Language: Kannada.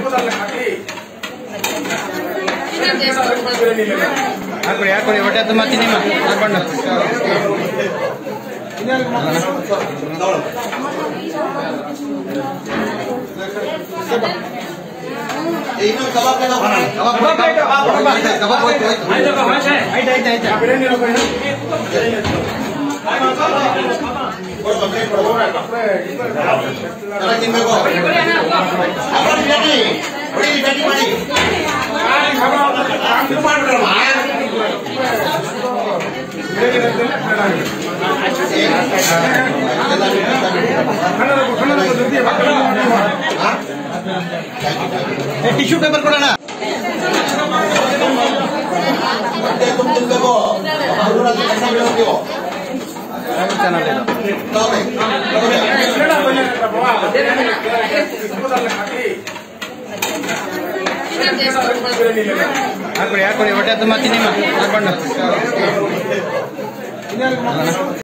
ಹಾಕೊಳ್ಳಿ ಹೊಟ್ಟೆ ಹತ್ತು ಮಾತಿ ನಿಮ್ಮ ಹಾಕೊಂಡು ಟಿಶ್ಯೂ ಪೇಪರ್ ಕೊಡೋಣ ಹಾಕೊಳ್ಳಿ ಹೊಟ್ಟೆ ಹತ್ತು ಮಾತಿ ನಿಮ್ಮ ಹಾಕೊಂಡು